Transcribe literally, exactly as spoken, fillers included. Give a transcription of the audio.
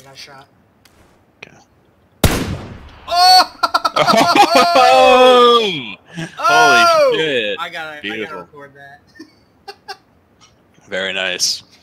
got shot. Okay. Oh! Oh! Oh! Holy shit! I gotta, Beautiful. I gotta record that. Very nice.